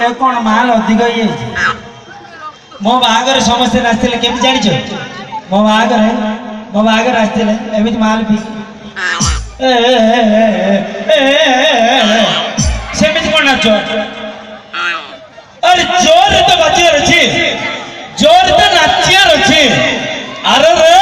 कौन माल अधिक ये मो बागर समस्त नाचते केमी जान मो बागर आसते एमती माल पी सेमती कौन नाच अरे जोर तो बचियार अच्छी जोर तो नाचियार अच्छी अरे रे